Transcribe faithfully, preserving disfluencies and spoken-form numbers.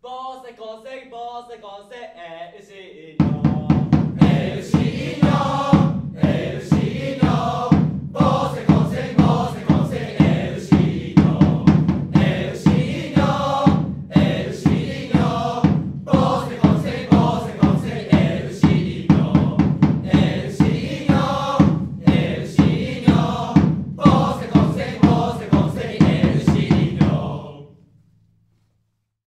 ボセコセボセコセエウシーニョ